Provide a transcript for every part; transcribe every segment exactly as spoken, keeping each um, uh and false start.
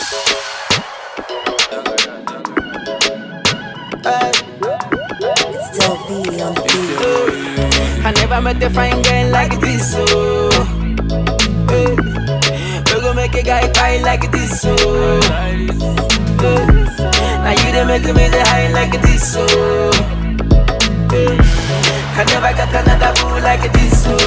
It's still be on the beat. I never met a fine girl like this, so hey. We gon' make a guy cry like this, so hey. Now you done make me the high like this, so hey. I never got another boo like this, so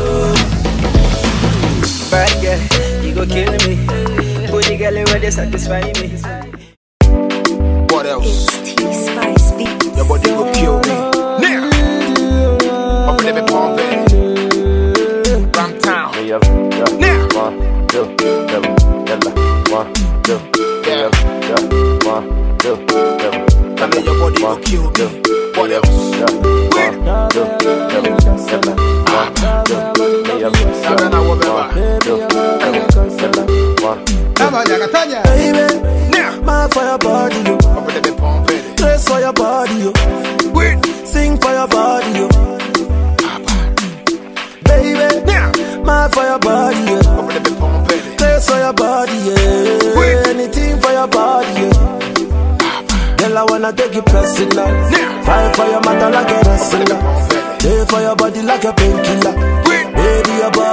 bad girl, you gon' kill me. Booty girl, where they satisfy me. What else? T-Spice beats. Your body go kill me. Now, up in the palm bed. Ram town. Now, one, two, seven, one, two, yeah, one, two, seven. I know your body go kill me. What else? One, two, seven, seven, one, two, Seven, I will Baby, my for your body, yo. up in the palm bed. Dress for your body, yo. Sing for your body, yo. Baby, my for your body, yo. Up in the palm bed. Dress for your body, yeah. Anything for your body, yeah. Girl, I wanna take you personal. Fight for your mother like a wrestler. Stay for your body like a painkiller. Baby, your body